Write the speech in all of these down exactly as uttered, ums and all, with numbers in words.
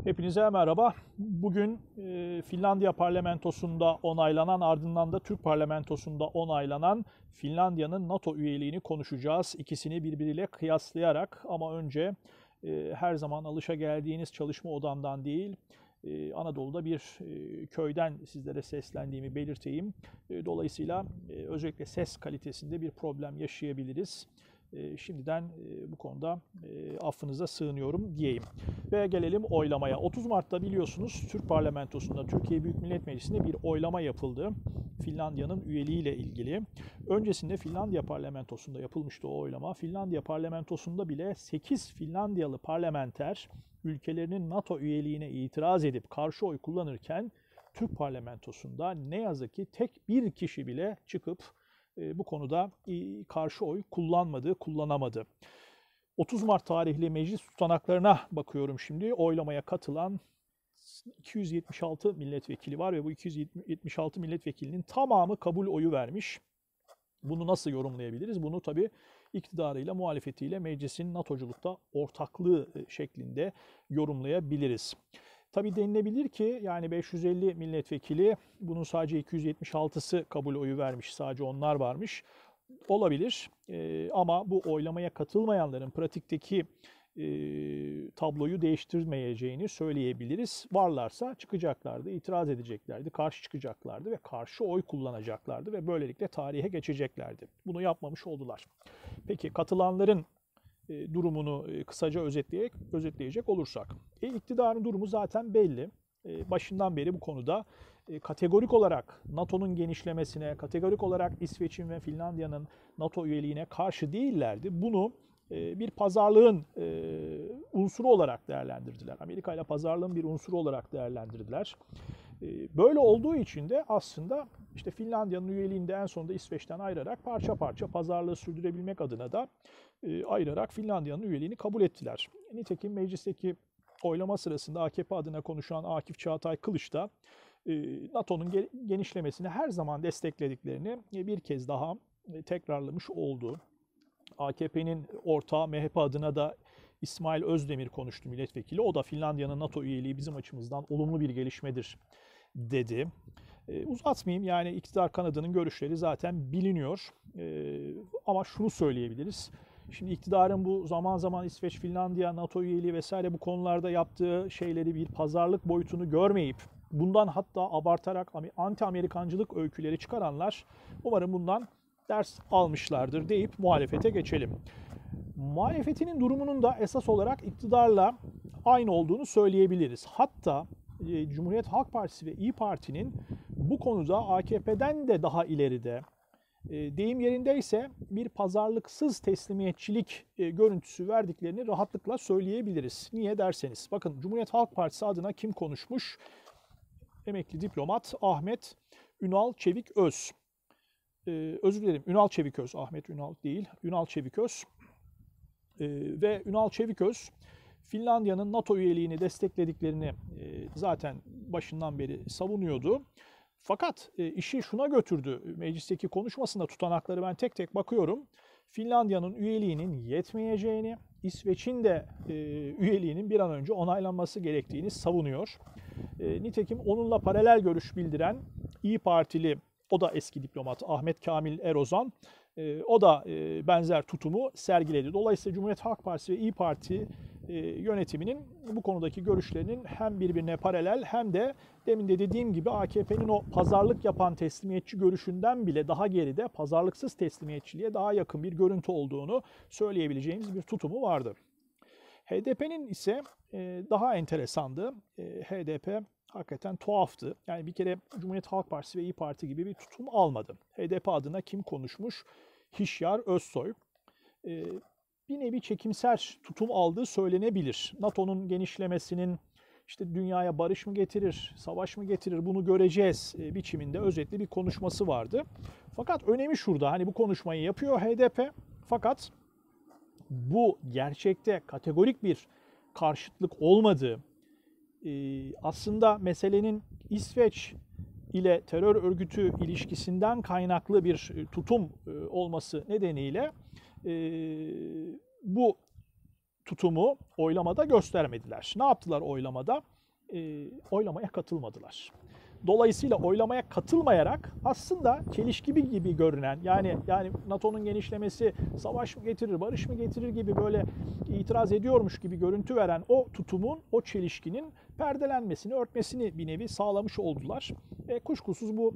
Hepinize merhaba. Bugün e, Finlandiya parlamentosunda onaylanan, ardından da Türk parlamentosunda onaylanan Finlandiya'nın NATO üyeliğini konuşacağız. İkisini birbiriyle kıyaslayarak, ama önce e, her zaman alışageldiğiniz çalışma odamdan değil, e, Anadolu'da bir e, köyden sizlere seslendiğimi belirteyim. E, dolayısıyla e, özellikle ses kalitesinde bir problem yaşayabiliriz. Şimdiden bu konuda affınıza sığınıyorum diyeyim. Ve gelelim oylamaya. otuz Mart'ta biliyorsunuz Türk Parlamentosu'nda, Türkiye Büyük Millet Meclisi'nde bir oylama yapıldı. Finlandiya'nın üyeliğiyle ilgili. Öncesinde Finlandiya Parlamentosu'nda yapılmıştı o oylama. Finlandiya Parlamentosu'nda bile sekiz Finlandiyalı parlamenter ülkelerinin NATO üyeliğine itiraz edip karşı oy kullanırken Türk Parlamentosu'nda ne yazık ki tek bir kişi bile çıkıp bu konuda karşı oy kullanmadı, kullanamadı. otuz Mart tarihli meclis tutanaklarına bakıyorum şimdi. Oylamaya katılan iki yüz yetmiş altı milletvekili var ve bu iki yüz yetmiş altı milletvekilinin tamamı kabul oyu vermiş. Bunu nasıl yorumlayabiliriz? Bunu tabii iktidarıyla, muhalefetiyle meclisin NATO'culukta ortaklığı şeklinde yorumlayabiliriz. Tabii denilebilir ki yani beş yüz elli milletvekili, bunun sadece iki yüz yetmiş altısı kabul oyu vermiş, sadece onlar varmış. Olabilir ee, ama bu oylamaya katılmayanların pratikteki e, tabloyu değiştirmeyeceğini söyleyebiliriz. Varlarsa çıkacaklardı, itiraz edeceklerdi, karşı çıkacaklardı ve karşı oy kullanacaklardı ve böylelikle tarihe geçeceklerdi. Bunu yapmamış oldular. Peki katılanların durumunu kısaca özetleyecek, özetleyecek olursak. E, iktidarın durumu zaten belli. E, başından beri bu konuda e, kategorik olarak NATO'nun genişlemesine, kategorik olarak İsveç'in ve Finlandiya'nın NATO üyeliğine karşı değillerdi. Bunu e, bir pazarlığın e, unsuru olarak değerlendirdiler. Amerika ile pazarlığın bir unsuru olarak değerlendirdiler. E, böyle olduğu için de aslında işte Finlandiya'nın üyeliğini de en sonunda İsveç'ten ayırarak parça parça pazarlığı sürdürebilmek adına da e, ayırarak Finlandiya'nın üyeliğini kabul ettiler. Nitekim meclisteki oylama sırasında A K P adına konuşan Akif Çağatay Kılıç da e, NATO'nun genişlemesini her zaman desteklediklerini bir kez daha tekrarlamış oldu. A K P'nin ortağı M H P adına da İsmail Özdemir konuştu, milletvekili. O da Finlandiya'nın NATO üyeliği bizim açımızdan olumlu bir gelişmedir dedi. E, uzatmayayım, yani iktidar kanadının görüşleri zaten biliniyor. E, ama şunu söyleyebiliriz. Şimdi iktidarın bu zaman zaman İsveç, Finlandiya, NATO üyeliği vesaire bu konularda yaptığı şeyleri bir pazarlık boyutunu görmeyip bundan hatta abartarak anti-Amerikancılık öyküleri çıkaranlar umarım bundan ders almışlardır deyip muhalefete geçelim. Muhalefetinin durumunun da esas olarak iktidarla aynı olduğunu söyleyebiliriz. Hatta e, Cumhuriyet Halk Partisi ve İYİ Parti'nin bu konuda A K P'den de daha ileride, e, deyim yerindeyse bir pazarlıksız teslimiyetçilik e, görüntüsü verdiklerini rahatlıkla söyleyebiliriz. Niye derseniz, bakın Cumhuriyet Halk Partisi adına kim konuşmuş? Emekli diplomat Ahmet Ünal Çeviköz. Ee, özür dilerim, Ünal Çeviköz, Ahmet Ünal değil, Ünal Çeviköz. Ee, ve Ünal Çeviköz, Finlandiya'nın NATO üyeliğini desteklediklerini e, zaten başından beri savunuyordu. Fakat e, işi şuna götürdü, meclisteki konuşmasında tutanakları ben tek tek bakıyorum. Finlandiya'nın üyeliğinin yetmeyeceğini, İsveç'in de e, üyeliğinin bir an önce onaylanması gerektiğini savunuyor. E, nitekim onunla paralel görüş bildiren İYİ Partili, o da eski diplomat Ahmet Kamil Erozan, e, o da e, benzer tutumu sergiledi. Dolayısıyla Cumhuriyet Halk Partisi ve İYİ Parti e, yönetiminin bu konudaki görüşlerinin hem birbirine paralel hem de demin de dediğim gibi A K P'nin o pazarlık yapan teslimiyetçi görüşünden bile daha geride, pazarlıksız teslimiyetçiliğe daha yakın bir görüntü olduğunu söyleyebileceğimiz bir tutumu vardı. H D P'nin ise e, daha enteresandı. E, H D P hakikaten tuhaftı. Yani bir kere Cumhuriyet Halk Partisi ve İYİ Parti gibi bir tutum almadı. H D P adına kim konuşmuş? Hişyar Özsoy. Ee, bir nevi çekimser tutum aldığı söylenebilir. NATO'nun genişlemesinin işte dünyaya barış mı getirir, savaş mı getirir, bunu göreceğiz e, biçiminde özetli bir konuşması vardı. Fakat önemi şurada, hani bu konuşmayı yapıyor H D P. Fakat bu gerçekte kategorik bir karşıtlık olmadığı, aslında meselenin İsveç ile terör örgütü ilişkisinden kaynaklı bir tutum olması nedeniyle bu tutumu oylamada göstermediler. Ne yaptılar oylamada? E, oylamaya katılmadılar. Dolayısıyla oylamaya katılmayarak aslında çelişkili gibi görünen, yani yani NATO'nun genişlemesi savaş mı getirir, barış mı getirir gibi böyle itiraz ediyormuş gibi görüntü veren o tutumun, o çelişkinin perdelenmesini, örtmesini bir nevi sağlamış oldular. E, kuşkusuz bu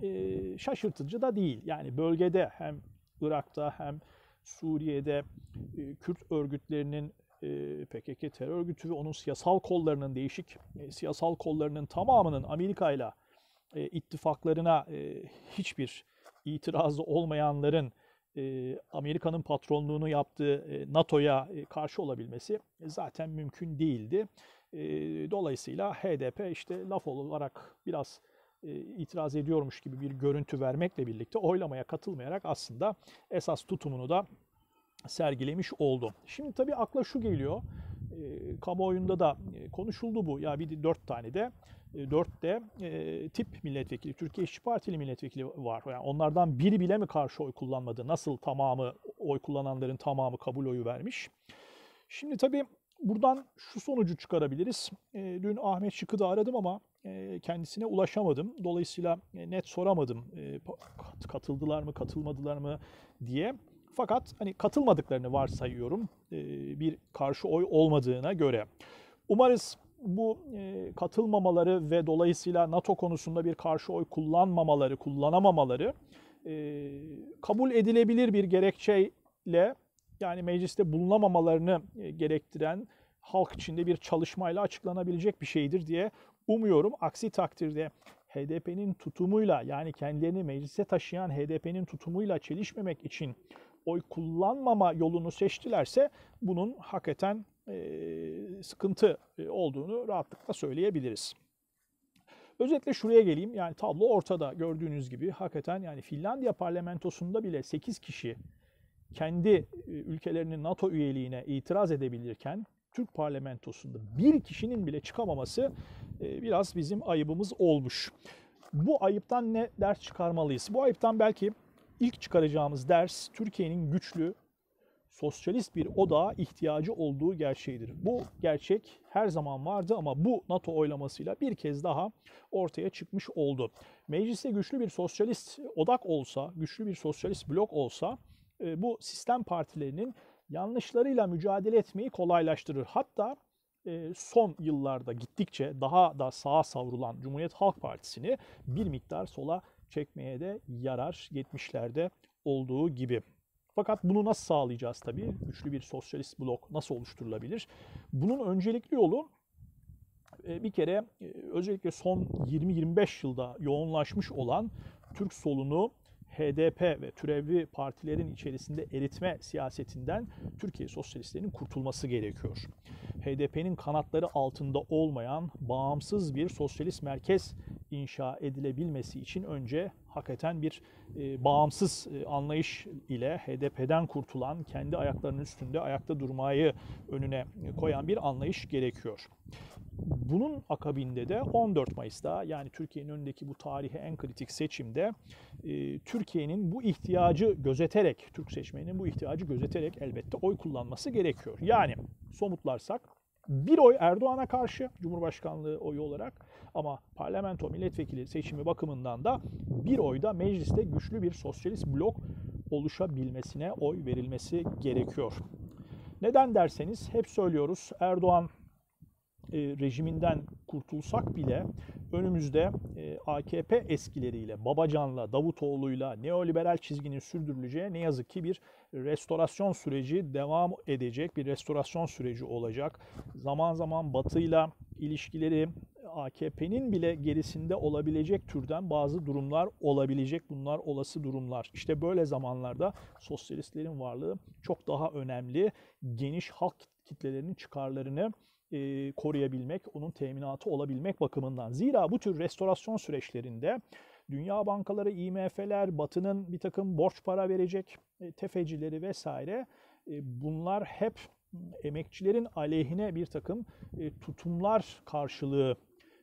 e, şaşırtıcı da değil. Yani bölgede hem Irak'ta hem Suriye'de e, Kürt örgütlerinin, e, P K K terör örgütü ve onun siyasal kollarının, değişik e, siyasal kollarının tamamının Amerika ile e, ittifaklarına e, hiçbir itirazı olmayanların e, Amerika'nın patronluğunu yaptığı e, NATO'ya e, karşı olabilmesi e, zaten mümkün değildi. E, dolayısıyla H D P işte laf olarak biraz e, itiraz ediyormuş gibi bir görüntü vermekle birlikte oylamaya katılmayarak aslında esas tutumunu da sergilemiş oldu. Şimdi tabii akla şu geliyor, e, kamuoyunda da e, konuşuldu bu. Ya bir dört tane de, e, dört de e, tip milletvekili, Türkiye İşçi Partili milletvekili var. Yani onlardan biri bile mi karşı oy kullanmadı? Nasıl tamamı, oy kullananların tamamı kabul oyu vermiş? Şimdi tabii buradan şu sonucu çıkarabiliriz. E, dün Ahmet Şık'ı da aradım ama e, kendisine ulaşamadım. Dolayısıyla e, net soramadım. E, katıldılar mı, katılmadılar mı diye. Fakat hani katılmadıklarını varsayıyorum e, bir karşı oy olmadığına göre. Umarız bu e, katılmamaları ve dolayısıyla NATO konusunda bir karşı oy kullanmamaları, kullanamamaları e, kabul edilebilir bir gerekçeyle, yani mecliste bulunamamalarını e, gerektiren halk içinde bir çalışmayla açıklanabilecek bir şeydir diye umuyorum. Aksi takdirde H D P'nin tutumuyla, yani kendilerini meclise taşıyan H D P'nin tutumuyla çelişmemek için oy kullanmama yolunu seçtilerse bunun hakikaten e, sıkıntı olduğunu rahatlıkla söyleyebiliriz. Özetle şuraya geleyim. Yani tablo ortada, gördüğünüz gibi. Hakikaten yani Finlandiya parlamentosunda bile sekiz kişi kendi ülkelerinin NATO üyeliğine itiraz edebilirken Türk parlamentosunda bir kişinin bile çıkamaması biraz bizim ayıbımız olmuş. Bu ayıptan ne ders çıkarmalıyız? Bu ayıptan belki ilk çıkaracağımız ders, Türkiye'nin güçlü, sosyalist bir odağa ihtiyacı olduğu gerçeğidir. Bu gerçek her zaman vardı ama bu NATO oylamasıyla bir kez daha ortaya çıkmış oldu. Mecliste güçlü bir sosyalist odak olsa, güçlü bir sosyalist blok olsa, bu sistem partilerinin yanlışlarıyla mücadele etmeyi kolaylaştırır. Hatta son yıllarda gittikçe daha da sağa savrulan Cumhuriyet Halk Partisi'ni bir miktar sola çekmeye de yarar, yetmişlerde olduğu gibi. Fakat bunu nasıl sağlayacağız tabii? Güçlü bir sosyalist blok nasıl oluşturulabilir? Bunun öncelikli yolu bir kere özellikle son yirmi yirmi beş yılda yoğunlaşmış olan Türk solunu H D P ve türevli partilerin içerisinde eritme siyasetinden Türkiye sosyalistlerinin kurtulması gerekiyor. H D P'nin kanatları altında olmayan bağımsız bir sosyalist merkez inşa edilebilmesi için önce hakikaten bir e, bağımsız e, anlayış ile H D P'den kurtulan, kendi ayaklarının üstünde ayakta durmayı önüne koyan bir anlayış gerekiyor. Bunun akabinde de on dört Mayıs'ta, yani Türkiye'nin önündeki bu tarihi en kritik seçimde e, Türkiye'nin bu ihtiyacı gözeterek, Türk seçmeninin bu ihtiyacı gözeterek elbette oy kullanması gerekiyor. Yani somutlarsak bir oy Erdoğan'a karşı Cumhurbaşkanlığı oyu olarak, ama parlamento milletvekili seçimi bakımından da bir oy da mecliste güçlü bir sosyalist blok oluşabilmesine oy verilmesi gerekiyor. Neden derseniz hep söylüyoruz, Erdoğan e, rejiminden kurtulsak bile önümüzde e, A K P eskileriyle, Babacan'la, Davutoğlu'yla neoliberal çizginin sürdürüleceği ne yazık ki bir restorasyon süreci devam edecek, bir restorasyon süreci olacak. Zaman zaman Batı'yla ilişkileri A K P'nin bile gerisinde olabilecek türden bazı durumlar olabilecek. Bunlar olası durumlar. İşte böyle zamanlarda sosyalistlerin varlığı çok daha önemli. Geniş halk kitlelerinin çıkarlarını e, koruyabilmek, onun teminatı olabilmek bakımından. Zira bu tür restorasyon süreçlerinde dünya bankaları, I M F'ler, Batı'nın bir takım borç para verecek e, tefecileri vesaire, e, bunlar hep emekçilerin aleyhine bir takım e, tutumlar karşılığı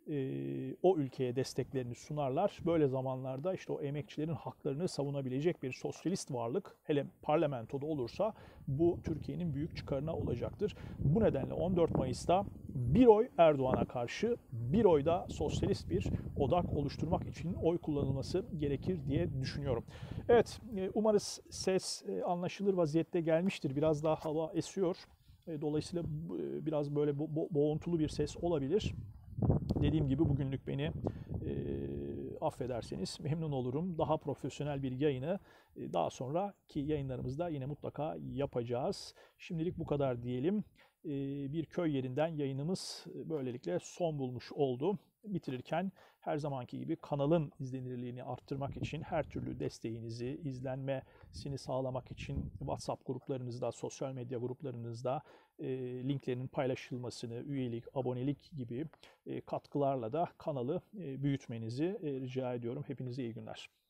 e, o ülkeye desteklerini sunarlar. Böyle zamanlarda işte o emekçilerin haklarını savunabilecek bir sosyalist varlık, hele parlamentoda olursa, bu Türkiye'nin büyük çıkarına olacaktır. Bu nedenle on dört Mayıs'ta bir oy Erdoğan'a karşı, bir oy da sosyalist bir odak oluşturmak için oy kullanılması gerekir diye düşünüyorum. Evet, umarız ses anlaşılır vaziyette gelmiştir. Biraz daha hava esiyor. Dolayısıyla biraz böyle bo- boğuntulu bir ses olabilir. Dediğim gibi bugünlük beni e, affederseniz memnun olurum. Daha profesyonel bir yayını e, daha sonraki yayınlarımızda yine mutlaka yapacağız. Şimdilik bu kadar diyelim. E, bir köy yerinden yayınımız böylelikle son bulmuş oldu. Bitirirken her zamanki gibi kanalın izlenirliğini arttırmak için her türlü desteğinizi, izlenmesini sağlamak için WhatsApp gruplarınızda, sosyal medya gruplarınızda e, linklerin paylaşılmasını, üyelik, abonelik gibi e, katkılarla da kanalı e, büyütmenizi e, rica ediyorum. Hepinize iyi günler.